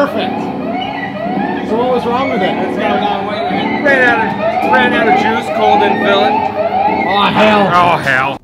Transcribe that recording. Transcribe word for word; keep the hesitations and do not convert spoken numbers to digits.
perfect. So what was wrong with it? It's got a long way. Ran out of ran out of juice. Cold didn't fill it. Oh hell. Oh hell.